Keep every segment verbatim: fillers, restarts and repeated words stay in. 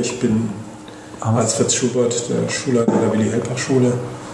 Ich bin Hans-Fritz Schubert, der Schulleiter der Willi-Helpach-Schule.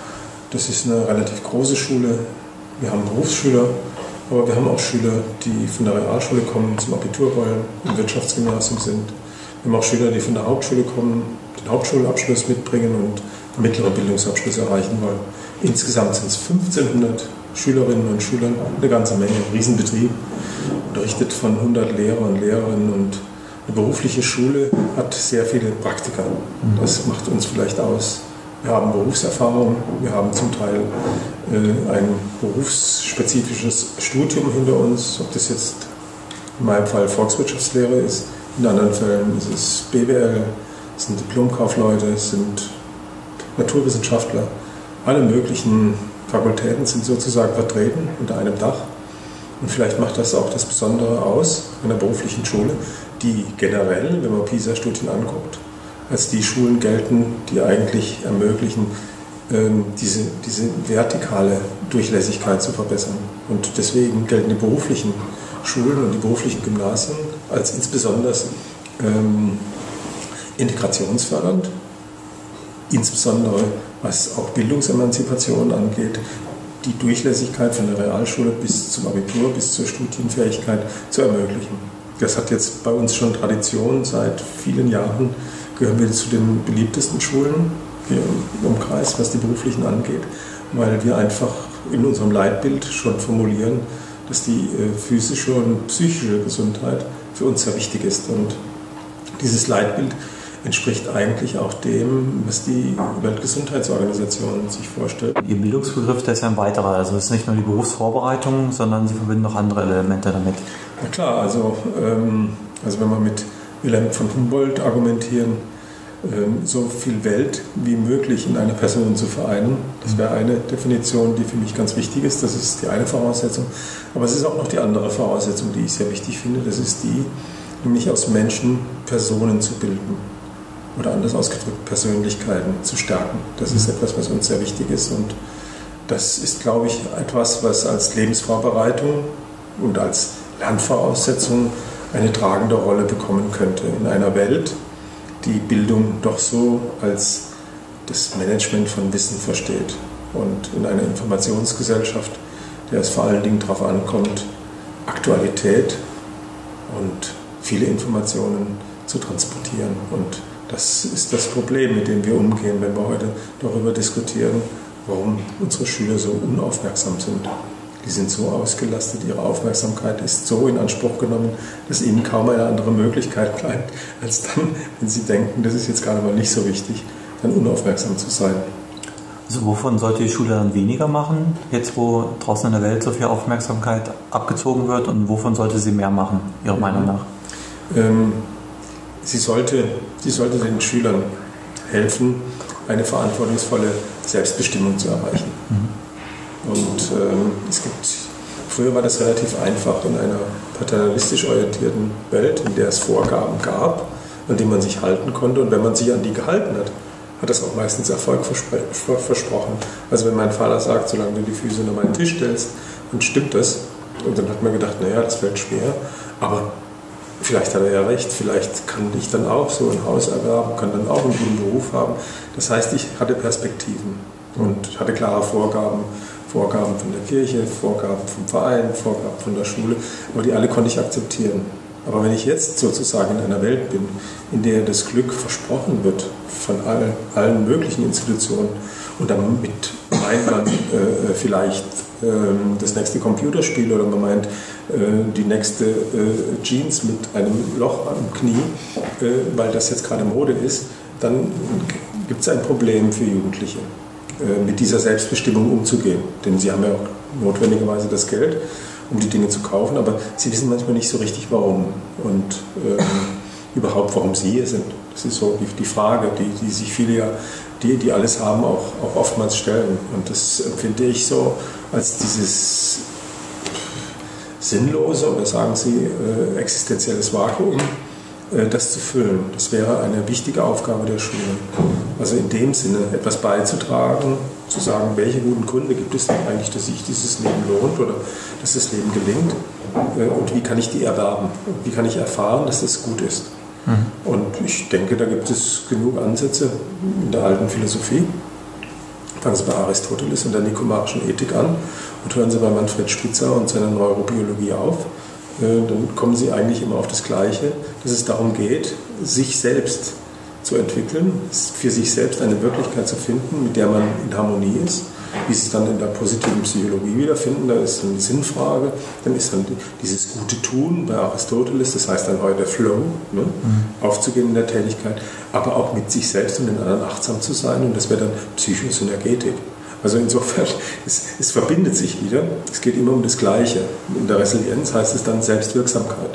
Das ist eine relativ große Schule. Wir haben Berufsschüler, aber wir haben auch Schüler, die von der Realschule kommen, zum Abitur wollen, im Wirtschaftsgymnasium sind. Wir haben auch Schüler, die von der Hauptschule kommen, den Hauptschulabschluss mitbringen und den mittleren Bildungsabschluss erreichen wollen. Insgesamt sind es fünfzehnhundert Schülerinnen und Schüler, eine ganze Menge, ein Riesenbetrieb, unterrichtet von hundert Lehrer und Lehrerinnen, und eine berufliche Schule hat sehr viele Praktika. Das macht uns vielleicht aus. Wir haben Berufserfahrung, wir haben zum Teil äh, ein berufsspezifisches Studium hinter uns, ob das jetzt in meinem Fall Volkswirtschaftslehre ist, in anderen Fällen ist es B W L, es sind Diplomkaufleute, es sind Naturwissenschaftler, alle möglichen Fakultäten sind sozusagen vertreten unter einem Dach. Und vielleicht macht das auch das Besondere aus einer beruflichen Schule, die generell, wenn man PISA-Studien anguckt, als die Schulen gelten, die eigentlich ermöglichen, diese, diese vertikale Durchlässigkeit zu verbessern. Und deswegen gelten die beruflichen Schulen und die beruflichen Gymnasien als insbesondere ähm, integrationsfördernd, insbesondere was auch Bildungsemanzipation angeht, die Durchlässigkeit von der Realschule bis zum Abitur, bis zur Studienfähigkeit zu ermöglichen. Das hat jetzt bei uns schon Tradition. Seit vielen Jahren gehören wir zu den beliebtesten Schulen hier im Umkreis, was die beruflichen angeht, weil wir einfach in unserem Leitbild schon formulieren, dass die physische und psychische Gesundheit für uns sehr wichtig ist. Und dieses Leitbild entspricht eigentlich auch dem, was die Weltgesundheitsorganisation sich vorstellt. Ihr Bildungsbegriff, der ist ja ein weiterer. Also es ist nicht nur die Berufsvorbereitung, sondern Sie verbinden noch andere Elemente damit. Na klar, also, ähm, also wenn wir mit Wilhelm von Humboldt argumentieren, ähm, so viel Welt wie möglich in einer Person zu vereinen, das wäre eine Definition, die für mich ganz wichtig ist. Das ist die eine Voraussetzung. Aber es ist auch noch die andere Voraussetzung, die ich sehr wichtig finde. Das ist die, nämlich aus Menschen Personen zu bilden. Oder anders ausgedrückt, Persönlichkeiten zu stärken. Das ist etwas, was uns sehr wichtig ist. Und das ist, glaube ich, etwas, was als Lebensvorbereitung und als Lernvoraussetzung eine tragende Rolle bekommen könnte in einer Welt, die Bildung doch so als das Management von Wissen versteht. Und in einer Informationsgesellschaft, der es vor allen Dingen darauf ankommt, Aktualität und viele Informationen zu transportieren. Und das ist das Problem, mit dem wir umgehen, wenn wir heute darüber diskutieren, warum unsere Schüler so unaufmerksam sind. Die sind so ausgelastet, ihre Aufmerksamkeit ist so in Anspruch genommen, dass ihnen kaum eine andere Möglichkeit bleibt, als dann, wenn sie denken, das ist jetzt gerade mal nicht so wichtig, dann unaufmerksam zu sein. Also wovon sollte die Schule dann weniger machen, jetzt wo draußen in der Welt so viel Aufmerksamkeit abgezogen wird, und wovon sollte sie mehr machen, Ihrer Meinung nach? Ähm, Sie sollte, sie sollte den Schülern helfen, eine verantwortungsvolle Selbstbestimmung zu erreichen. Mhm. Und ähm, es gibt, früher war das relativ einfach in einer paternalistisch orientierten Welt, in der es Vorgaben gab, an die man sich halten konnte. Und wenn man sich an die gehalten hat, hat das auch meistens Erfolg verspr- versprochen. Also wenn mein Vater sagt, solange du die Füße unter meinen Tisch stellst, dann stimmt das. Und dann hat man gedacht, naja, das fällt schwer, aber vielleicht hat er ja recht, vielleicht kann ich dann auch so ein Haus erwerben, kann dann auch einen guten Beruf haben. Das heißt, ich hatte Perspektiven und hatte klare Vorgaben, Vorgaben von der Kirche, Vorgaben vom Verein, Vorgaben von der Schule, aber die alle konnte ich akzeptieren. Aber wenn ich jetzt sozusagen in einer Welt bin, in der das Glück versprochen wird von allen, allen möglichen Institutionen, und damit meint man äh, vielleicht äh, das nächste Computerspiel, oder man meint äh, die nächste äh, Jeans mit einem Loch am Knie, äh, weil das jetzt gerade Mode ist, dann gibt es ein Problem für Jugendliche, äh, mit dieser Selbstbestimmung umzugehen. Denn sie haben ja auch notwendigerweise das Geld, um die Dinge zu kaufen, aber sie wissen manchmal nicht so richtig, warum und äh, überhaupt, warum sie hier sind. Das ist so die, die Frage, die, die sich viele ja, die, die alles haben, auch, auch oftmals stellen. Und das empfinde ich so als dieses sinnlose, oder sagen Sie, äh, existenzielles Vakuum, äh, das zu füllen. Das wäre eine wichtige Aufgabe der Schule. Also in dem Sinne etwas beizutragen, zu sagen, welche guten Gründe gibt es denn eigentlich, dass sich dieses Leben lohnt oder dass das Leben gelingt, äh, und wie kann ich die erwerben? Wie kann ich erfahren, dass das gut ist? Mhm. Und ich denke, da gibt es genug Ansätze in der alten Philosophie. Fangen Sie bei Aristoteles und der nikomarischen Ethik an und hören Sie bei Manfred Spitzer und seiner Neurobiologie auf. Dann kommen Sie eigentlich immer auf das Gleiche, dass es darum geht, sich selbst zu entwickeln, für sich selbst eine Wirklichkeit zu finden, mit der man in Harmonie ist. Wie Sie es dann in der positiven Psychologie wiederfinden, da ist dann die Sinnfrage, dann ist dann dieses gute Tun bei Aristoteles, das heißt dann heute der Flow, ne? mhm. aufzugehen in der Tätigkeit, aber auch mit sich selbst und den anderen achtsam zu sein, und das wäre dann Psychosynergetik. Also insofern, es, es verbindet sich wieder, es geht immer um das Gleiche. In der Resilienz heißt es dann Selbstwirksamkeit.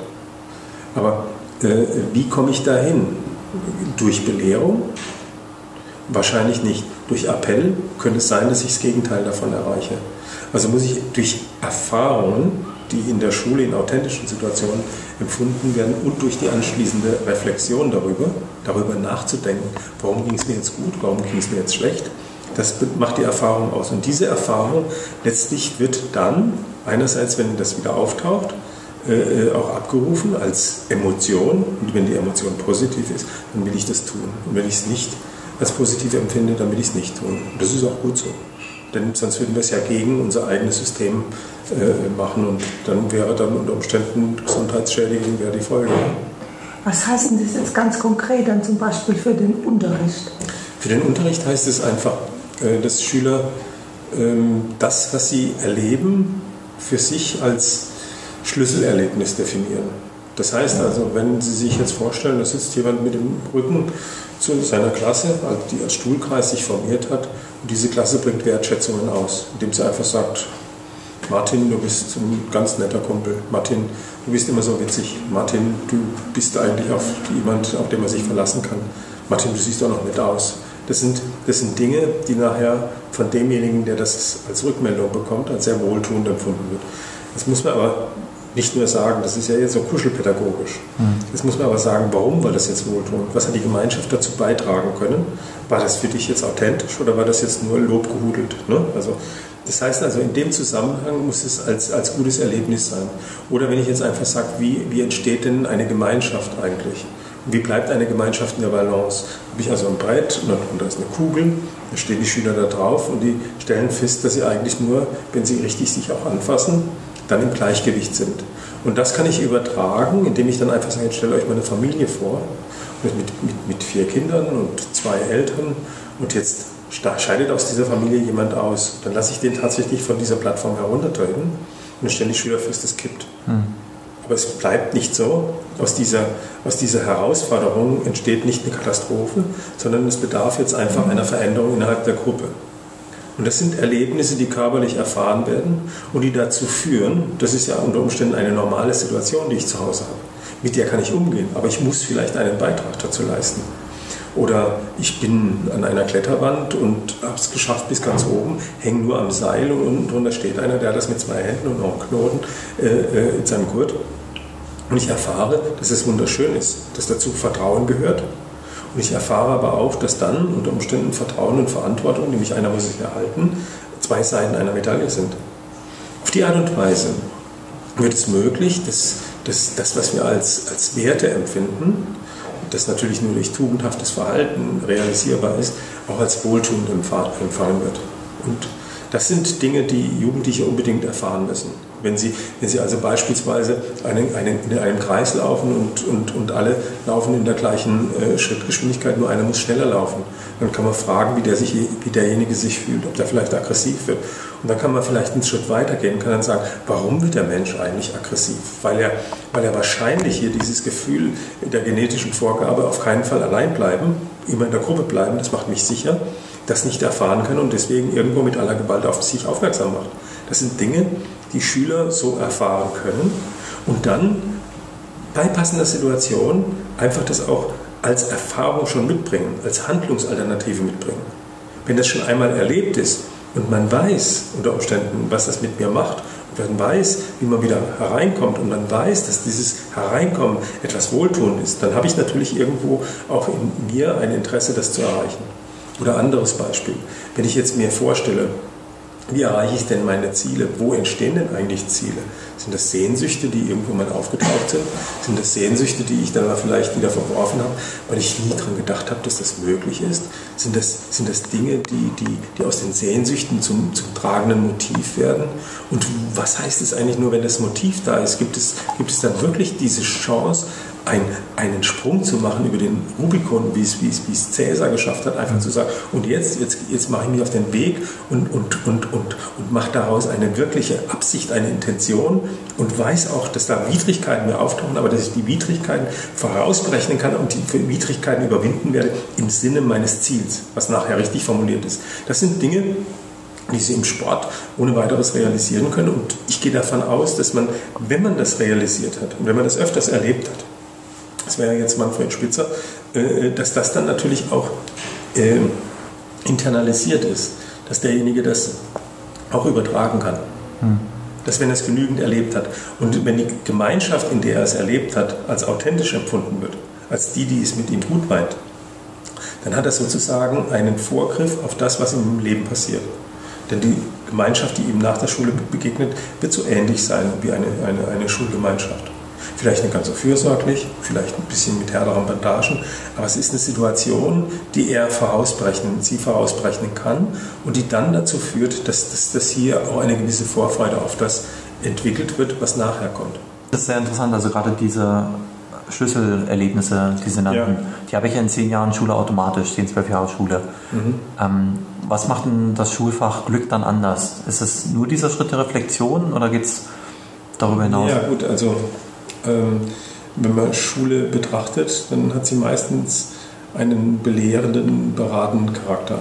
Aber äh, wie komme ich dahin? Durch Belehrung? Wahrscheinlich nicht. Durch Appell könnte es sein, dass ich das Gegenteil davon erreiche. Also muss ich durch Erfahrungen, die in der Schule in authentischen Situationen empfunden werden, und durch die anschließende Reflexion darüber, darüber nachzudenken, warum ging es mir jetzt gut, warum ging es mir jetzt schlecht, das macht die Erfahrung aus. Und diese Erfahrung letztlich wird dann, einerseits, wenn das wieder auftaucht, äh, auch abgerufen als Emotion. Und wenn die Emotion positiv ist, dann will ich das tun. Und wenn ich es nicht als positiv empfinde, dann will ich es nicht tun. Und das ist auch gut so. Denn sonst würden wir es ja gegen unser eigenes System äh, machen, und dann wäre dann unter Umständen Gesundheitsschädigung wäre die Folge. Was heißt denn das jetzt ganz konkret dann zum Beispiel für den Unterricht? Für den Unterricht heißt es einfach, äh, dass Schüler äh, das, was sie erleben, für sich als Schlüsselerlebnis definieren. Das heißt also, wenn Sie sich jetzt vorstellen, da sitzt jemand mit dem Rücken zu seiner Klasse, die als Stuhlkreis sich formiert hat, und diese Klasse bringt Wertschätzungen aus, indem sie einfach sagt: Martin, du bist ein ganz netter Kumpel. Martin, du bist immer so witzig. Martin, du bist eigentlich auch jemand, auf den man sich verlassen kann. Martin, du siehst auch noch nett aus. Das sind, das sind Dinge, die nachher von demjenigen, der das als Rückmeldung bekommt, als sehr wohltuend empfunden wird. Das muss man aber nicht nur sagen, das ist ja jetzt so kuschelpädagogisch. Das muss man aber sagen, warum war das jetzt wohltuend? Was hat die Gemeinschaft dazu beitragen können? War das für dich jetzt authentisch oder war das jetzt nur lobgehudelt? Ne? Also, das heißt also, in dem Zusammenhang muss es als, als gutes Erlebnis sein. Oder wenn ich jetzt einfach sage, wie, wie entsteht denn eine Gemeinschaft eigentlich? Wie bleibt eine Gemeinschaft in der Balance? Habe ich also ein Brett und da ist eine Kugel, da stehen die Schüler da drauf und die stellen fest, dass sie eigentlich nur, wenn sie richtig sich auch anfassen, dann im Gleichgewicht sind. Und das kann ich übertragen, indem ich dann einfach sage: Stellt euch mal eine Familie vor, mit, mit, mit vier Kindern und zwei Eltern, und jetzt scheidet aus dieser Familie jemand aus. Dann lasse ich den tatsächlich von dieser Plattform heruntertreten, und dann stellen die Schüler fest, es kippt. Hm. Aber es bleibt nicht so. Aus dieser, aus dieser Herausforderung entsteht nicht eine Katastrophe, sondern es bedarf jetzt einfach einer Veränderung innerhalb der Gruppe. Und das sind Erlebnisse, die körperlich erfahren werden und die dazu führen, das ist ja unter Umständen eine normale Situation, die ich zu Hause habe. Mit der kann ich umgehen, aber ich muss vielleicht einen Beitrag dazu leisten. Oder ich bin an einer Kletterwand und habe es geschafft bis ganz oben, hänge nur am Seil und unten drunter steht einer, der hat das mit zwei Händen und noch einen Knoten äh, in seinem Gurt. Und ich erfahre, dass es wunderschön ist, dass dazu Vertrauen gehört. Und ich erfahre aber auch, dass dann unter Umständen Vertrauen und Verantwortung, nämlich einer muss sich erhalten, zwei Seiten einer Medaille sind. Auf die Art und Weise wird es möglich, dass, dass das, was wir als, als Werte empfinden, das natürlich nur durch tugendhaftes Verhalten realisierbar ist, auch als wohltuend empfangen wird. Und das sind Dinge, die Jugendliche unbedingt erfahren müssen. Wenn sie, wenn sie also beispielsweise einen, einen, in einem Kreis laufen und, und, und alle laufen in der gleichen äh, Schrittgeschwindigkeit, nur einer muss schneller laufen, dann kann man fragen, wie, der sich, wie derjenige sich fühlt, ob der vielleicht aggressiv wird. Und dann kann man vielleicht einen Schritt weitergehen und kann dann sagen, warum wird der Mensch eigentlich aggressiv? Weil er, weil er wahrscheinlich hier dieses Gefühl der genetischen Vorgabe, auf keinen Fall allein bleiben, immer in der Gruppe bleiben, das macht mich sicher, das nicht erfahren kann und deswegen irgendwo mit aller Gewalt auf sich aufmerksam macht. Das sind Dinge, die Schüler so erfahren können und dann bei passender Situation einfach das auch als Erfahrung schon mitbringen, als Handlungsalternative mitbringen. Wenn das schon einmal erlebt ist und man weiß unter Umständen, was das mit mir macht, und man weiß, wie man wieder hereinkommt und man weiß, dass dieses Hereinkommen etwas wohltuend ist, dann habe ich natürlich irgendwo auch in mir ein Interesse, das zu erreichen. Oder anderes Beispiel, wenn ich jetzt mir vorstelle, Wie erreiche ich denn meine Ziele? Wo entstehen denn eigentlich Ziele? Sind das Sehnsüchte, die irgendwo mal aufgetaucht sind? Sind das Sehnsüchte, die ich dann mal vielleicht wieder verworfen habe, weil ich nie daran gedacht habe, dass das möglich ist? Sind das, sind das Dinge, die, die, die aus den Sehnsüchten zum, zum tragenden Motiv werden? Und was heißt es eigentlich nur, wenn das Motiv da ist? Gibt es, gibt es dann wirklich diese Chance, Ein, einen Sprung zu machen über den Rubikon, wie es, wie es, wie es Cäsar geschafft hat, einfach zu sagen, und jetzt, jetzt, jetzt mache ich mich auf den Weg und, und, und, und, und mache daraus eine wirkliche Absicht, eine Intention und weiß auch, dass da Widrigkeiten mir auftauchen, aber dass ich die Widrigkeiten vorausberechnen kann und die Widrigkeiten überwinden werde im Sinne meines Ziels, was nachher richtig formuliert ist. Das sind Dinge, die Sie im Sport ohne weiteres realisieren können, und ich gehe davon aus, dass man, wenn man das realisiert hat und wenn man das öfters erlebt hat, das wäre jetzt Manfred Spitzer, dass das dann natürlich auch äh, internalisiert ist, dass derjenige das auch übertragen kann. Hm. Dass, wenn er es genügend erlebt hat und wenn die Gemeinschaft, in der er es erlebt hat, als authentisch empfunden wird, als die, die es mit ihm gut meint, dann hat er sozusagen einen Vorgriff auf das, was ihm im Leben passiert. Denn die Gemeinschaft, die ihm nach der Schule begegnet, wird so ähnlich sein wie eine, eine, eine Schulgemeinschaft. Vielleicht nicht ganz so fürsorglich, vielleicht ein bisschen mit härteren Bandagen, aber es ist eine Situation, die er vorausberechnen, sie vorausberechnen kann und die dann dazu führt, dass, dass, dass hier auch eine gewisse Vorfreude auf das entwickelt wird, was nachher kommt. Das ist sehr interessant, also gerade diese Schlüsselerlebnisse, die Sie nannten, ja. Die habe ich ja in zehn Jahren Schule automatisch, zehn, zwölf Jahre Schule. Mhm. Ähm, was macht denn das Schulfach Glück dann anders? Ist es nur dieser Schritt der Reflexion oder geht es darüber hinaus? Ja gut, also wenn man Schule betrachtet, dann hat sie meistens einen belehrenden, beratenden Charakter.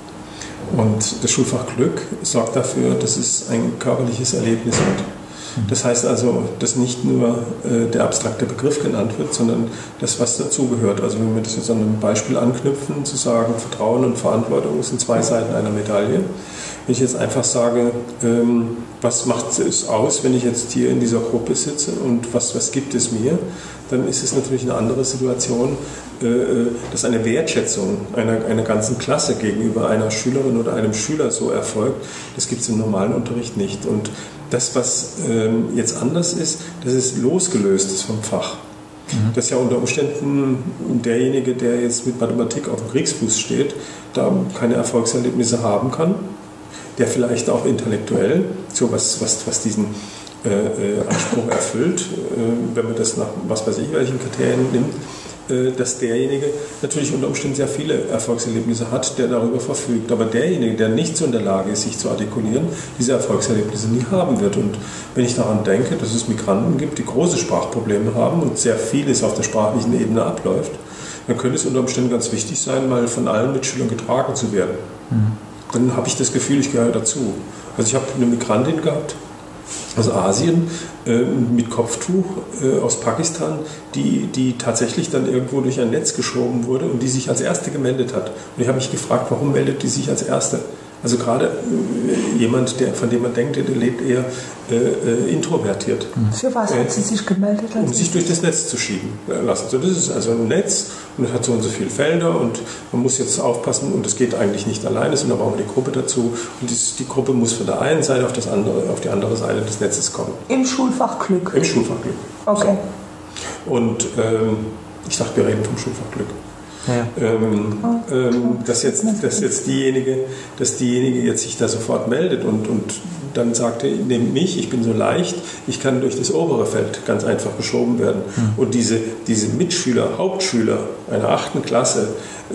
Und das Schulfach Glück sorgt dafür, dass es ein körperliches Erlebnis wird. Das heißt also, dass nicht nur äh, der abstrakte Begriff genannt wird, sondern das, was dazugehört. Also wenn wir das jetzt an einem Beispiel anknüpfen, zu sagen, Vertrauen und Verantwortung sind zwei Seiten einer Medaille. Wenn ich jetzt einfach sage, ähm, was macht es aus, wenn ich jetzt hier in dieser Gruppe sitze und was, was gibt es mir, dann ist es natürlich eine andere Situation, äh, dass eine Wertschätzung einer, einer ganzen Klasse gegenüber einer Schülerin oder einem Schüler so erfolgt. Das gibt es im normalen Unterricht nicht. Und das, was ähm, jetzt anders ist, das ist losgelöst ist vom Fach. Mhm. Dass ja unter Umständen derjenige, der jetzt mit Mathematik auf dem Kriegsfuß steht, da keine Erfolgserlebnisse haben kann, der vielleicht auch intellektuell so was, was, was diesen äh, äh, Anspruch erfüllt, äh, wenn man das nach was weiß ich welchen Kriterien nimmt, äh, dass derjenige natürlich unter Umständen sehr viele Erfolgserlebnisse hat, der darüber verfügt. Aber derjenige, der nicht so in der Lage ist, sich zu artikulieren, diese Erfolgserlebnisse nie haben wird. Und wenn ich daran denke, dass es Migranten gibt, die große Sprachprobleme haben und sehr vieles auf der sprachlichen Ebene abläuft, dann könnte es unter Umständen ganz wichtig sein, mal von allen Mitschülern getragen zu werden. Mhm. Dann habe ich das Gefühl, ich gehöre dazu. Also ich habe eine Migrantin gehabt aus Asien äh, mit Kopftuch äh, aus Pakistan, die, die tatsächlich dann irgendwo durch ein Netz geschoben wurde und die sich als Erste gemeldet hat. Und ich habe mich gefragt, warum meldet die sich als Erste? Also gerade äh, jemand, der, von dem man denkt, der lebt eher äh, äh, introvertiert. Für was hat sie sich gemeldet? Um sich durch das Netz zu schieben lassen. So, das ist also ein Netz und es hat so und so viele Felder und man muss jetzt aufpassen und es geht eigentlich nicht alleine, sondern brauchen wir die Gruppe dazu. Und die, die Gruppe muss von der einen Seite auf, das andere, auf die andere Seite des Netzes kommen. Im Schulfach Glück? Im Schulfach Glück. Okay. So. Und ähm, ich dachte, wir reden vom Schulfach Glück. Ja. Ähm, ähm, dass, jetzt, dass jetzt diejenige, dass diejenige jetzt sich da sofort meldet und, und dann sagt, nehmt mich, ich bin so leicht, ich kann durch das obere Feld ganz einfach geschoben werden. Mhm. Und diese, diese Mitschüler, Hauptschüler einer achten Klasse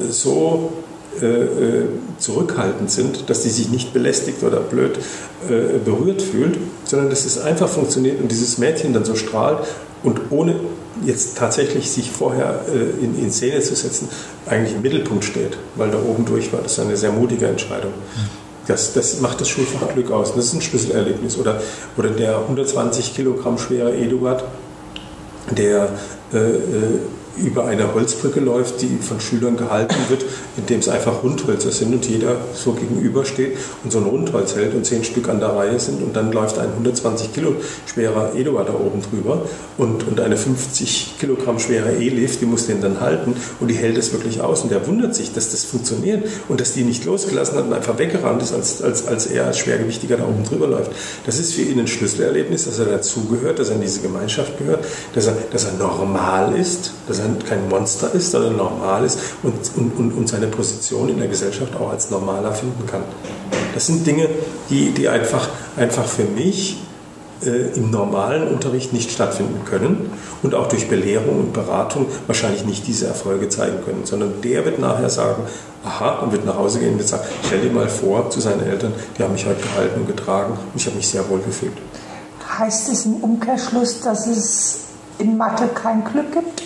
so äh, zurückhaltend sind, dass die sich nicht belästigt oder blöd äh, berührt fühlt, sondern dass es einfach funktioniert und dieses Mädchen dann so strahlt und ohne jetzt tatsächlich sich vorher äh, in, in Szene zu setzen, eigentlich im Mittelpunkt steht, weil da oben durch war. Das ist eine sehr mutige Entscheidung. Das, das macht das Schulfach Glück aus. Das ist ein Schlüsselerlebnis. Oder, oder der hundertzwanzig Kilogramm schwere Eduard, der äh, über eine Holzbrücke läuft, die von Schülern gehalten wird, indem es einfach Rundhölzer sind und jeder so gegenüber steht und so ein Rundholz hält und zehn Stück an der Reihe sind und dann läuft ein hundertzwanzig Kilo schwerer Eduard da oben drüber und, und eine fünfzig Kilogramm schwere Elif, die muss den dann halten und die hält es wirklich aus und der wundert sich, dass das funktioniert und dass die nicht losgelassen hat und einfach weggerannt ist, als, als, als er als Schwergewichtiger da oben drüber läuft. Das ist für ihn ein Schlüsselerlebnis, dass er dazugehört, dass er in diese Gemeinschaft gehört, dass er, dass er normal ist, dass er kein Monster ist, sondern normal ist und, und, und, und seine Position in der Gesellschaft auch als normaler finden kann. Das sind Dinge, die, die einfach, einfach für mich äh, im normalen Unterricht nicht stattfinden können und auch durch Belehrung und Beratung wahrscheinlich nicht diese Erfolge zeigen können, sondern der wird nachher sagen, aha, und wird nach Hause gehen und wird sagen, stell dir mal vor zu seinen Eltern, die haben mich heute gehalten und getragen und ich habe mich sehr wohl gefühlt. Heißt es im Umkehrschluss, dass es in Mathe kein Glück gibt?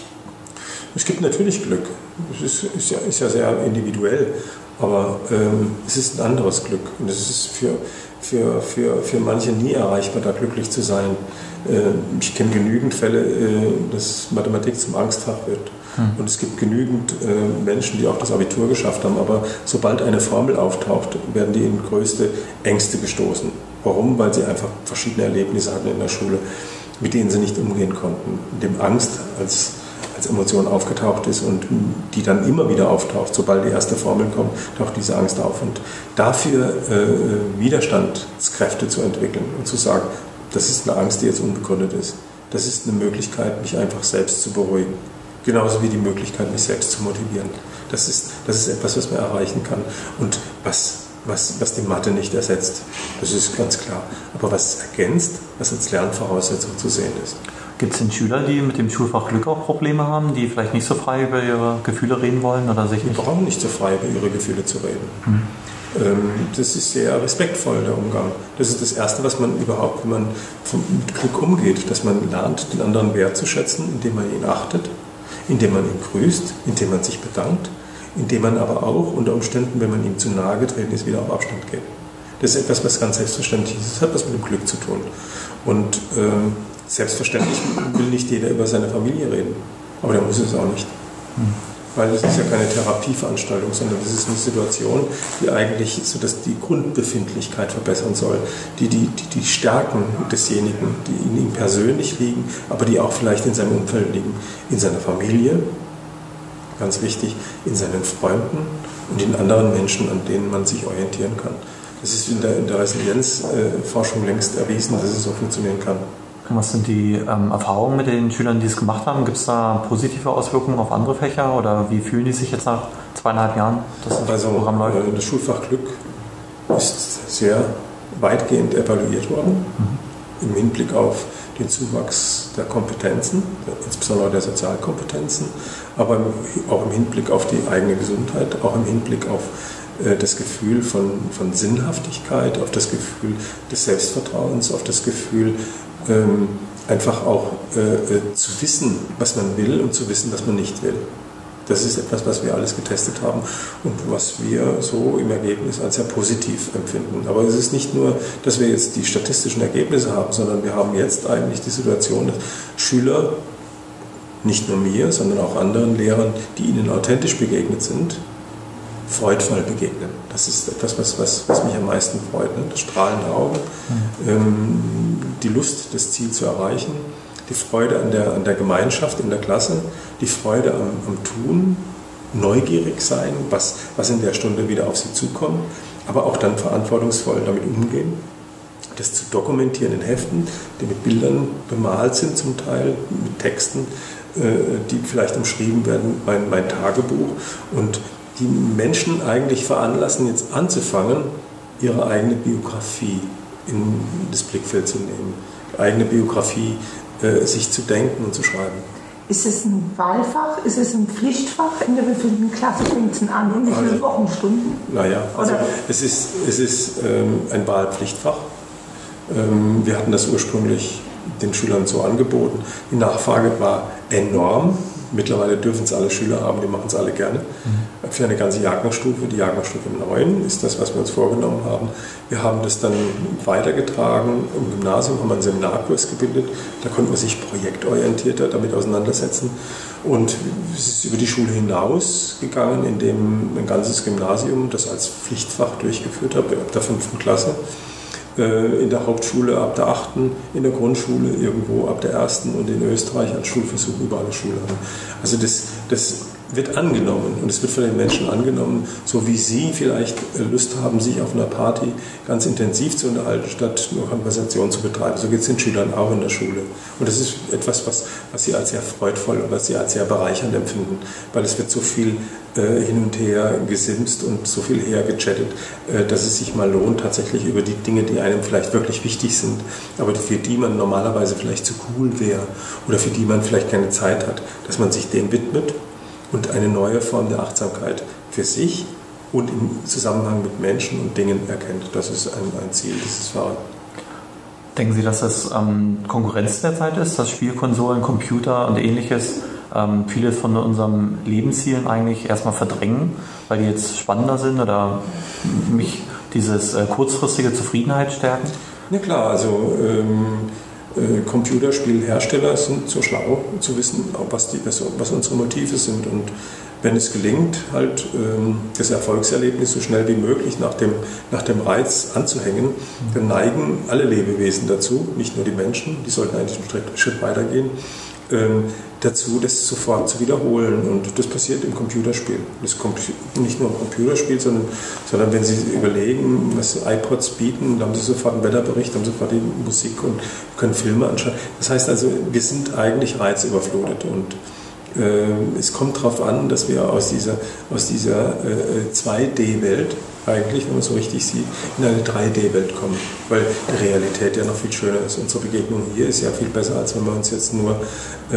Es gibt natürlich Glück. Es ist, ist, ja, ist ja sehr individuell, aber ähm, es ist ein anderes Glück. Und es ist für, für, für, für manche nie erreichbar, da glücklich zu sein. Äh, ich kenne genügend Fälle, äh, dass Mathematik zum Angstfach wird. Hm. Und es gibt genügend äh, Menschen, die auch das Abitur geschafft haben, aber sobald eine Formel auftaucht, werden die in größte Ängste gestoßen. Warum? Weil sie einfach verschiedene Erlebnisse hatten in der Schule, mit denen sie nicht umgehen konnten. Indem Angst als als Emotion aufgetaucht ist und die dann immer wieder auftaucht. Sobald die erste Formel kommt, taucht diese Angst auf. Und dafür äh, Widerstandskräfte zu entwickeln und zu sagen, das ist eine Angst, die jetzt unbegründet ist. Das ist eine Möglichkeit, mich einfach selbst zu beruhigen. Genauso wie die Möglichkeit, mich selbst zu motivieren. Das ist, das ist etwas, was man erreichen kann und was, was, was die Mathe nicht ersetzt. Das ist ganz klar. Aber was ergänzt, was als Lernvoraussetzung zu sehen ist. Gibt es denn Schüler, die mit dem Schulfach Glück auch Probleme haben, die vielleicht nicht so frei über ihre Gefühle reden wollen oder sich nicht? Die brauchen nicht so frei über ihre Gefühle zu reden. Hm. Ähm, das ist sehr respektvoll, der Umgang. Das ist das Erste, was man überhaupt, wenn man mit Glück umgeht, dass man lernt, den anderen wertzuschätzen, indem man ihn achtet, indem man ihn grüßt, indem man sich bedankt, indem man aber auch unter Umständen, wenn man ihm zu nahe getreten ist, wieder auf Abstand geht. Das ist etwas, was ganz selbstverständlich ist. Das hat was mit dem Glück zu tun. Und ähm, selbstverständlich will nicht jeder über seine Familie reden, aber der muss es auch nicht. Hm. Weil es ist ja keine Therapieveranstaltung, sondern es ist eine Situation, die eigentlich so dass die Grundbefindlichkeit verbessern soll, die die, die die Stärken desjenigen, die in ihm persönlich liegen, aber die auch vielleicht in seinem Umfeld liegen, in seiner Familie, ganz wichtig, in seinen Freunden und in anderen Menschen, an denen man sich orientieren kann. Das ist in der, in der Resilienzforschung längst erwiesen, dass es so funktionieren kann. Was sind die ähm, Erfahrungen mit den Schülern, die es gemacht haben? Gibt es da positive Auswirkungen auf andere Fächer oder wie fühlen die sich jetzt nach zweieinhalb Jahren, dass das also, Programm läuft? Äh, das Schulfach Glück ist sehr weitgehend evaluiert worden, mhm. im Hinblick auf den Zuwachs der Kompetenzen, insbesondere der Sozialkompetenzen, aber auch im Hinblick auf die eigene Gesundheit, auch im Hinblick auf äh, das Gefühl von, von Sinnhaftigkeit, auf das Gefühl des Selbstvertrauens, auf das Gefühl, Ähm, einfach auch äh, zu wissen, was man will und zu wissen, was man nicht will. Das ist etwas, was wir alles getestet haben und was wir so im Ergebnis als sehr positiv empfinden. Aber es ist nicht nur, dass wir jetzt die statistischen Ergebnisse haben, sondern wir haben jetzt eigentlich die Situation, dass Schüler, nicht nur mir, sondern auch anderen Lehrern, die ihnen authentisch begegnet sind, freudvoll begegnen. Das ist etwas, was, was, was mich am meisten freut. Ne? Das strahlende Augen, mhm. ähm, die Lust, das Ziel zu erreichen, die Freude an der, an der Gemeinschaft in der Klasse, die Freude am, am Tun, neugierig sein, was, was in der Stunde wieder auf sie zukommt, aber auch dann verantwortungsvoll damit umgehen, das zu dokumentieren in Heften, die mit Bildern bemalt sind zum Teil, mit Texten, äh, die vielleicht umschrieben werden, mein, mein Tagebuch und die Menschen eigentlich veranlassen, jetzt anzufangen, ihre eigene Biografie in das Blickfeld zu nehmen, die eigene Biografie äh, sich zu denken und zu schreiben. Ist es ein Wahlfach? Ist es ein Pflichtfach? In der wievielten Klasse fängt es an und wie viele also, Wochenstunden? Naja, also es ist, es ist ähm, ein Wahlpflichtfach. Ähm, wir hatten das ursprünglich den Schülern so angeboten. Die Nachfrage war enorm. Mittlerweile dürfen es alle Schüler haben, die machen es alle gerne. Mhm. Für eine ganze Jahrgangsstufe, die Jahrgangsstufe neun ist das, was wir uns vorgenommen haben. Wir haben das dann weitergetragen. Im Gymnasium haben wir einen Seminarkurs gebildet. Da konnte man sich projektorientierter damit auseinandersetzen. Und es ist über die Schule hinaus gegangen, indem ein ganzes Gymnasium das als Pflichtfach durchgeführt hat, ab der fünften Klasse. In der Hauptschule ab der achten, in der Grundschule irgendwo ab der ersten und in Österreich als Schulversuch über alle Schulen. Also das, das wird angenommen und es wird von den Menschen angenommen, so wie Sie vielleicht Lust haben, sich auf einer Party ganz intensiv zu unterhalten, statt nur Konversation zu betreiben. So geht es den Schülern auch in der Schule. Und das ist etwas, was, was Sie als sehr freudvoll und was Sie als sehr bereichernd empfinden, weil es wird so viel äh, hin und her gesimst und so viel her gechattet, äh, dass es sich mal lohnt, tatsächlich über die Dinge, die einem vielleicht wirklich wichtig sind, aber für die man normalerweise vielleicht zu cool wäre oder für die man vielleicht keine Zeit hat, dass man sich denen widmet und eine neue Form der Achtsamkeit für sich und im Zusammenhang mit Menschen und Dingen erkennt. Das ist ein, ein Ziel dieses Fahrrad. Denken Sie, dass das ähm, Konkurrenz der Zeit ist, dass Spielkonsolen, Computer und Ähnliches ähm, viele von unseren Lebenszielen eigentlich erstmal verdrängen, weil die jetzt spannender sind oder mich dieses äh, kurzfristige Zufriedenheit stärken? Na klar, also ähm, Computerspielhersteller sind so schlau zu wissen, was, die, was unsere Motive sind und wenn es gelingt, halt das Erfolgserlebnis so schnell wie möglich nach dem, nach dem Reiz anzuhängen, dann neigen alle Lebewesen dazu, nicht nur die Menschen, die sollten eigentlich einen Schritt weitergehen, dazu, das sofort zu wiederholen. Und das passiert im Computerspiel. Das kommt nicht nur im Computerspiel, sondern, sondern wenn Sie überlegen, was iPods bieten, dann haben Sie sofort einen Wetterbericht, haben sofort die Musik und können Filme anschauen. Das heißt also, wir sind eigentlich reizüberflutet und äh, es kommt darauf an, dass wir aus dieser, aus dieser äh, zwei D Welt eigentlich, wenn man es so richtig sieht, in eine drei D Welt kommen, weil die Realität ja noch viel schöner ist. Unsere Begegnung hier ist ja viel besser, als wenn wir uns jetzt nur äh,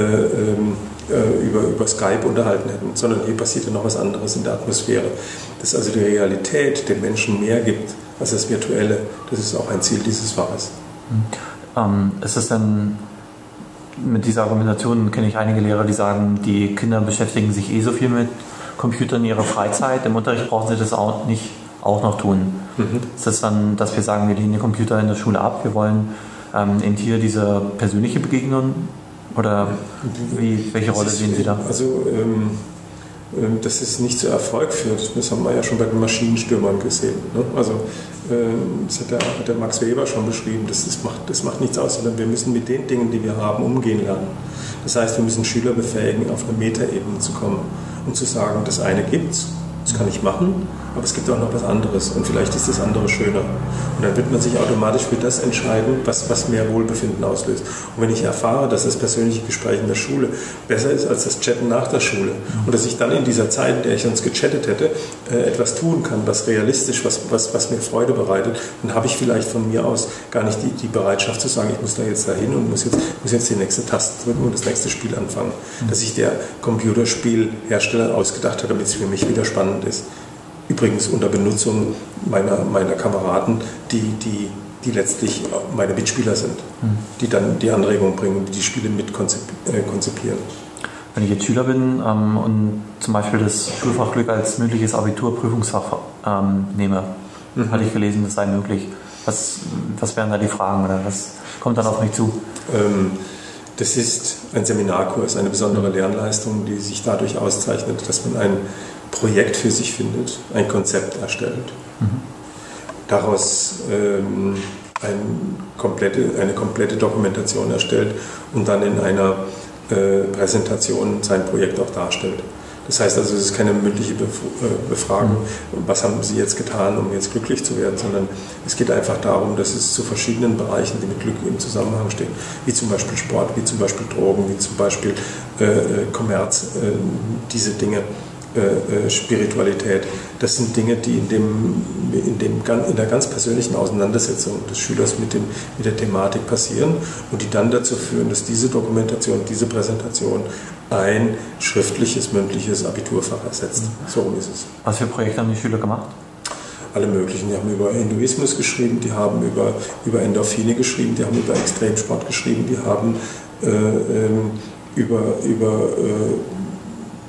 äh, über, über Skype unterhalten hätten, sondern hier passiert ja noch was anderes in der Atmosphäre. Dass also die Realität den Menschen mehr gibt als das Virtuelle, das ist auch ein Ziel dieses Faches. Ähm, ist es denn mit dieser Argumentation, kenne ich einige Lehrer, die sagen, die Kinder beschäftigen sich eh so viel mit Computern in ihrer Freizeit, im Unterricht brauchen sie das auch nicht auch noch tun. Mhm. Ist das dann, dass wir sagen, wir lehnen den Computer in der Schule ab, wir wollen ähm, eben hier diese persönliche Begegnung oder wie, welche Rolle sehen Sie da? Also, ähm, ähm, dass es nicht zu Erfolg führt, das haben wir ja schon bei den Maschinenstürmern gesehen. Ne? Also, ähm, das hat der, der Max Weber schon beschrieben, das, das, macht, das macht nichts aus, sondern wir müssen mit den Dingen, die wir haben, umgehen lernen. Das heißt, wir müssen Schüler befähigen, auf eine Metaebene zu kommen und zu sagen, das eine gibt's, das kann ich machen, aber es gibt auch noch was anderes und vielleicht ist das andere schöner. Und dann wird man sich automatisch für das entscheiden, was, was mehr Wohlbefinden auslöst. Und wenn ich erfahre, dass das persönliche Gespräch in der Schule besser ist als das Chatten nach der Schule und dass ich dann in dieser Zeit, in der ich sonst gechattet hätte, äh, etwas tun kann, was realistisch, was, was, was mir Freude bereitet, dann habe ich vielleicht von mir aus gar nicht die, die Bereitschaft zu sagen, ich muss da jetzt dahin und muss jetzt, muss jetzt die nächste Taste drücken und das nächste Spiel anfangen. Dass sich der Computerspielhersteller ausgedacht hat, damit es für mich wieder spannend ist. Übrigens unter Benutzung meiner, meiner Kameraden, die, die, die letztlich meine Mitspieler sind, die dann die Anregung bringen, die Spiele mit konzipieren. Wenn ich jetzt Schüler bin ähm, und zum Beispiel das Schulfach Glück als mündliches Abiturprüfungsfach ähm, nehme, mhm. hatte ich gelesen, das sei möglich. Was, was wären da die Fragen oder was kommt dann auf mich zu? Ähm, das ist ein Seminarkurs, eine besondere Lernleistung, die sich dadurch auszeichnet, dass man ein Projekt für sich findet, ein Konzept erstellt, mhm. daraus ähm, ein komplette, eine komplette Dokumentation erstellt und dann in einer äh, Präsentation sein Projekt auch darstellt. Das heißt also, es ist keine mündliche Befragung, was haben Sie jetzt getan, um jetzt glücklich zu werden, sondern es geht einfach darum, dass es zu verschiedenen Bereichen, die mit Glück im Zusammenhang stehen, wie zum Beispiel Sport, wie zum Beispiel Drogen, wie zum Beispiel äh, Kommerz, äh, diese Dinge, äh, Spiritualität, das sind Dinge, die in, dem, in, dem, in der ganz persönlichen Auseinandersetzung des Schülers mit, dem, mit der Thematik passieren und die dann dazu führen, dass diese Dokumentation, diese Präsentation ein schriftliches, mündliches Abiturfach ersetzt. So rum ist es. Was für Projekte haben die Schüler gemacht? Alle möglichen. Die haben über Hinduismus geschrieben, die haben über, über Endorphine geschrieben, die haben über Extremsport geschrieben, die haben äh, ähm, über, über äh,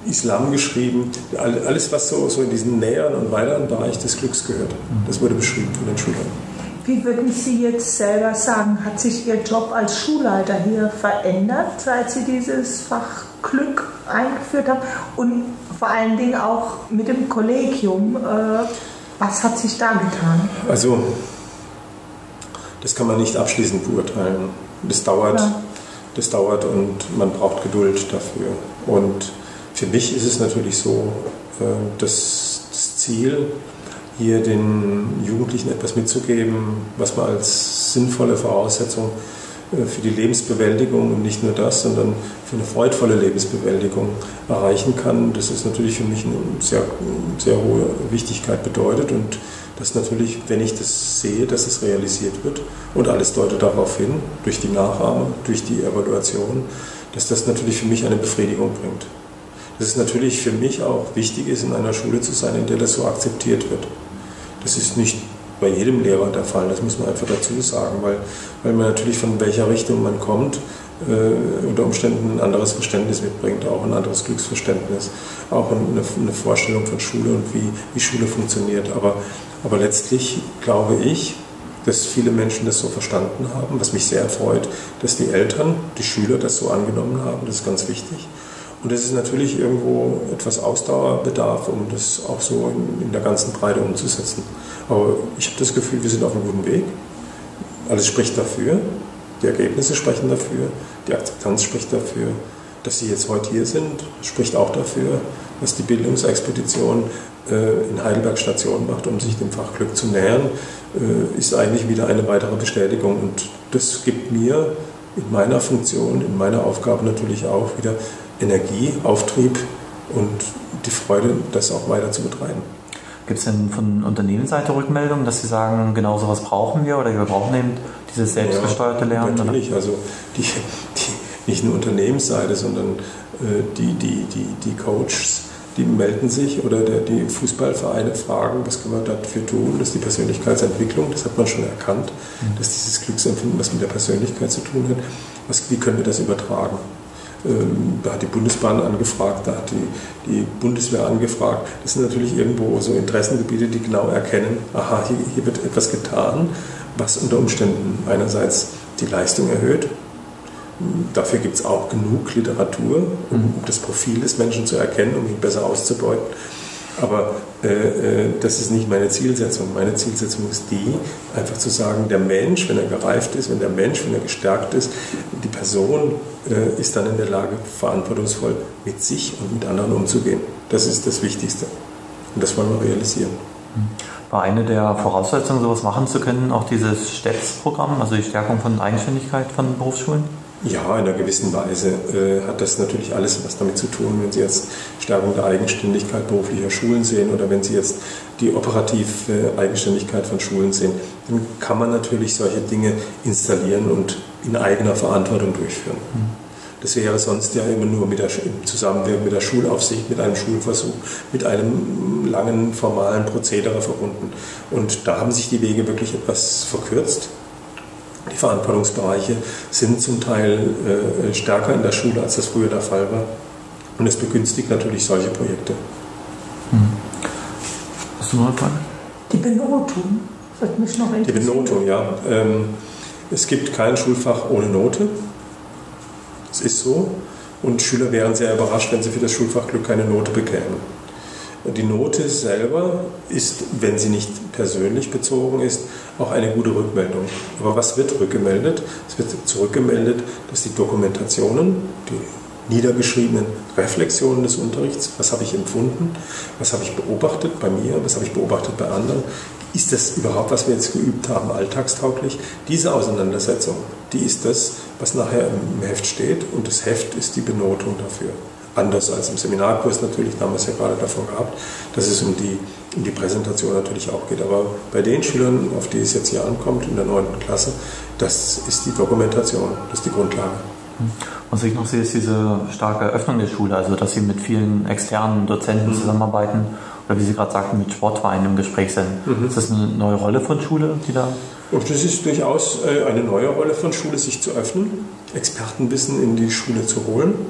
Islam geschrieben, alles, was so, so in diesen näheren und weiteren Bereich des Glücks gehört. Das wurde beschrieben von den Schülern. Wie würden Sie jetzt selber sagen, hat sich Ihr Job als Schulleiter hier verändert, seit Sie dieses Fach Glück eingeführt haben? Und vor allen Dingen auch mit dem Kollegium, äh, was hat sich da getan? Also, das kann man nicht abschließend beurteilen. Das dauert, ja. das dauert und man braucht Geduld dafür. Und für mich ist es natürlich so, äh, dass das Ziel, hier den Jugendlichen etwas mitzugeben, was man als sinnvolle Voraussetzung für die Lebensbewältigung und nicht nur das, sondern für eine freudvolle Lebensbewältigung erreichen kann. Das ist natürlich für mich eine sehr, sehr hohe Wichtigkeit bedeutet und das natürlich, wenn ich das sehe, dass es realisiert wird und alles deutet darauf hin, durch die Nachahme, durch die Evaluation, dass das natürlich für mich eine Befriedigung bringt. Dass es natürlich für mich auch wichtig ist, in einer Schule zu sein, in der das so akzeptiert wird. Das ist nicht bei jedem Lehrer der Fall, das muss man einfach dazu sagen, weil, weil man natürlich von welcher Richtung man kommt, äh, unter Umständen ein anderes Verständnis mitbringt, auch ein anderes Glücksverständnis, auch eine, eine Vorstellung von Schule und wie, wie Schule funktioniert. Aber, aber letztlich glaube ich, dass viele Menschen das so verstanden haben, was mich sehr freut, dass die Eltern, die Schüler das so angenommen haben, das ist ganz wichtig. Und es ist natürlich irgendwo etwas Ausdauerbedarf, um das auch so in, in der ganzen Breite umzusetzen. Aber ich habe das Gefühl, wir sind auf einem guten Weg. Alles spricht dafür, die Ergebnisse sprechen dafür, die Akzeptanz spricht dafür. Dass Sie jetzt heute hier sind, spricht auch dafür, was die Bildungsexpedition äh, in Heidelberg Station macht, um sich dem Fach Glück zu nähern, äh, ist eigentlich wieder eine weitere Bestätigung. Und das gibt mir in meiner Funktion, in meiner Aufgabe natürlich auch wieder Energie, Auftrieb und die Freude, das auch weiter zu betreiben. Gibt es denn von Unternehmensseite Rückmeldungen, dass Sie sagen, genau sowas brauchen wir oder wir brauchen eben dieses selbstgesteuerte Lernen? Ja, natürlich, oder? Also die, die, nicht nur Unternehmensseite, sondern äh, die, die, die, die Coaches, die melden sich oder der, die Fußballvereine fragen, was können wir dafür tun, das ist die Persönlichkeitsentwicklung, das hat man schon erkannt, mhm. dass dieses Glücksempfinden, was mit der Persönlichkeit zu tun hat, was, wie können wir das übertragen? Da hat die Bundesbahn angefragt, da hat die, die Bundeswehr angefragt. Das sind natürlich irgendwo so Interessengebiete, die genau erkennen, aha, hier, hier wird etwas getan, was unter Umständen einerseits die Leistung erhöht. Dafür gibt es auch genug Literatur, um das Profil des Menschen zu erkennen, um ihn besser auszubeuten. Aber äh, das ist nicht meine Zielsetzung. Meine Zielsetzung ist die, einfach zu sagen, der Mensch, wenn er gereift ist, wenn der Mensch, wenn er gestärkt ist, die Person äh, ist dann in der Lage, verantwortungsvoll mit sich und mit anderen umzugehen. Das ist das Wichtigste. Und das wollen wir realisieren. War eine der Voraussetzungen, sowas machen zu können, auch dieses STEPS-Programm, also die Stärkung von Eigenständigkeit von Berufsschulen? Ja, in einer gewissen Weise äh, hat das natürlich alles was damit zu tun, wenn Sie jetzt Stärkung der Eigenständigkeit beruflicher Schulen sehen oder wenn Sie jetzt die operative Eigenständigkeit von Schulen sehen, dann kann man natürlich solche Dinge installieren und in eigener Verantwortung durchführen. Mhm. Das wäre sonst ja immer nur mit der, im Zusammenwirken mit der Schulaufsicht, mit einem Schulversuch, mit einem langen formalen Prozedere verbunden. Und da haben sich die Wege wirklich etwas verkürzt. Die Verantwortungsbereiche sind zum Teil äh, stärker in der Schule, als das früher der Fall war. Und es begünstigt natürlich solche Projekte. Hm. Hast du noch eine Frage? Die Benotung wird mich noch interessieren. Die Benotung, ja. Ähm, es gibt kein Schulfach ohne Note. Es ist so. Und Schüler wären sehr überrascht, wenn sie für das Schulfach Glück keine Note bekämen. Die Note selber ist, wenn sie nicht persönlich bezogen ist, auch eine gute Rückmeldung. Aber was wird rückgemeldet? Es wird zurückgemeldet, dass die Dokumentationen, die niedergeschriebenen Reflexionen des Unterrichts, was habe ich empfunden, was habe ich beobachtet bei mir, was habe ich beobachtet bei anderen, ist das überhaupt, was wir jetzt geübt haben, alltagstauglich? Diese Auseinandersetzung, die ist das, was nachher im Heft steht und das Heft ist die Benotung dafür. Anders als im Seminarkurs natürlich, da haben wir es ja gerade davon gehabt, dass es um die, um die Präsentation natürlich auch geht. Aber bei den Schülern, auf die es jetzt hier ankommt, in der neunten Klasse, das ist die Dokumentation, das ist die Grundlage. Was ich noch sehe, ist diese starke Öffnung der Schule, also dass Sie mit vielen externen Dozenten mhm. zusammenarbeiten oder wie Sie gerade sagten, mit Sportvereinen im Gespräch sind. Mhm. Ist das eine neue Rolle von Schule, die da... Und das ist durchaus eine neue Rolle von Schule, sich zu öffnen, Expertenwissen in die Schule zu holen.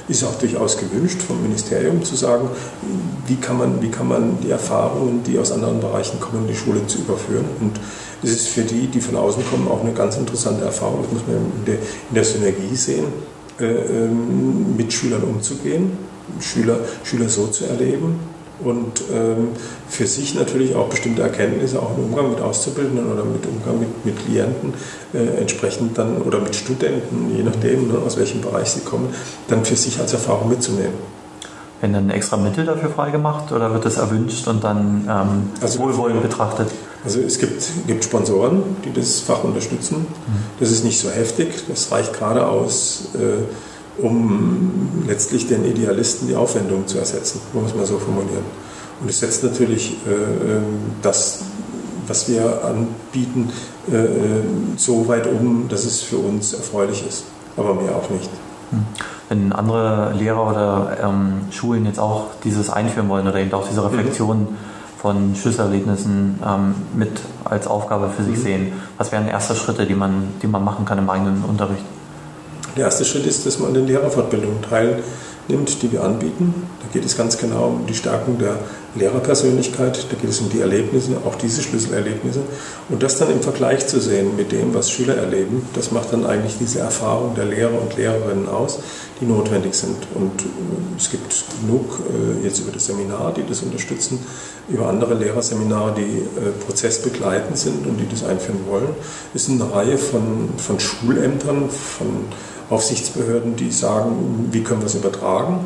ist auch durchaus gewünscht vom Ministerium zu sagen, wie kann man, wie kann man die Erfahrungen, die aus anderen Bereichen kommen, in die Schule zu überführen. Und das ist für die, die von außen kommen, auch eine ganz interessante Erfahrung. Das muss man in der, in der Synergie sehen, äh, mit Schülern umzugehen, Schüler, Schüler so zu erleben und ähm, für sich natürlich auch bestimmte Erkenntnisse, auch im Umgang mit Auszubildenden oder mit Umgang mit, mit Klienten äh, entsprechend dann oder mit Studenten, je nachdem, ne, aus welchem Bereich sie kommen, dann für sich als Erfahrung mitzunehmen. Werden dann extra Mittel dafür freigemacht oder wird das erwünscht und dann ähm, also, wohlwollend betrachtet? Also es gibt, gibt Sponsoren, die das Fach unterstützen. Mhm. Das ist nicht so heftig, das reicht gerade aus, äh, um letztlich den Idealisten die Aufwendung zu ersetzen, muss man so formulieren. Und es setzt natürlich äh, das, was wir anbieten, äh, so weit um, dass es für uns erfreulich ist, aber mehr auch nicht. Wenn andere Lehrer oder ähm, Schulen jetzt auch dieses einführen wollen oder eben auch diese Reflexion mhm. von Schlüsselerlebnissen ähm, mit als Aufgabe für sich mhm. sehen, was wären erste Schritte, die man, die man machen kann im eigenen Unterricht? Der erste Schritt ist, dass man an den Lehrerfortbildungen teilnimmt, die wir anbieten. Da geht es ganz genau um die Stärkung der Lehrerpersönlichkeit, da geht es um die Erlebnisse, auch diese Schlüsselerlebnisse. Und das dann im Vergleich zu sehen mit dem, was Schüler erleben, das macht dann eigentlich diese Erfahrung der Lehrer und Lehrerinnen aus, die notwendig sind. Und es gibt genug jetzt über das Seminar, die das unterstützen, über andere Lehrerseminare, die prozessbegleitend sind und die das einführen wollen. Es ist eine Reihe von, von Schulämtern, von Aufsichtsbehörden, die sagen, wie können wir es übertragen.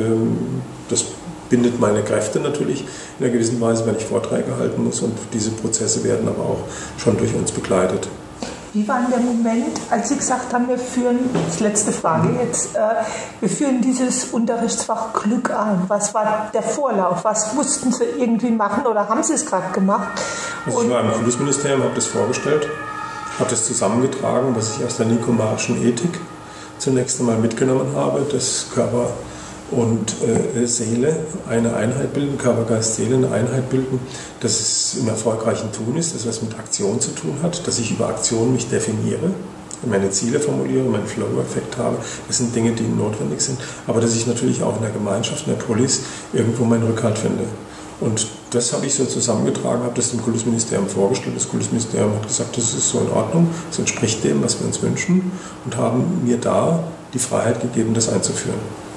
Das bindet meine Kräfte natürlich in einer gewissen Weise, wenn ich Vorträge halten muss, und diese Prozesse werden aber auch schon durch uns begleitet. Wie war denn der Moment, als Sie gesagt haben, wir führen, das ist letzte Frage jetzt, äh, wir führen dieses Unterrichtsfach Glück ein? Was war der Vorlauf? Was mussten Sie irgendwie machen oder haben Sie es gerade gemacht? Also ich war im Kultusministerium, habe das vorgestellt, habe das zusammengetragen, was ich aus der Nikomarischen Ethik zunächst einmal mitgenommen habe, das Körper und äh, Seele eine Einheit bilden, Körper, Geist, Seele eine Einheit bilden, dass es im erfolgreichen Tun ist, das was mit Aktion zu tun hat, dass ich über Aktion mich definiere, meine Ziele formuliere, meinen Flow-Effekt habe. Das sind Dinge, die notwendig sind, aber dass ich natürlich auch in der Gemeinschaft, in der Polis irgendwo meinen Rückhalt finde. Und das habe ich so zusammengetragen, habe das dem Kultusministerium vorgestellt. Das Kultusministerium hat gesagt, das ist so in Ordnung, das entspricht dem, was wir uns wünschen, und haben mir da die Freiheit gegeben, das einzuführen.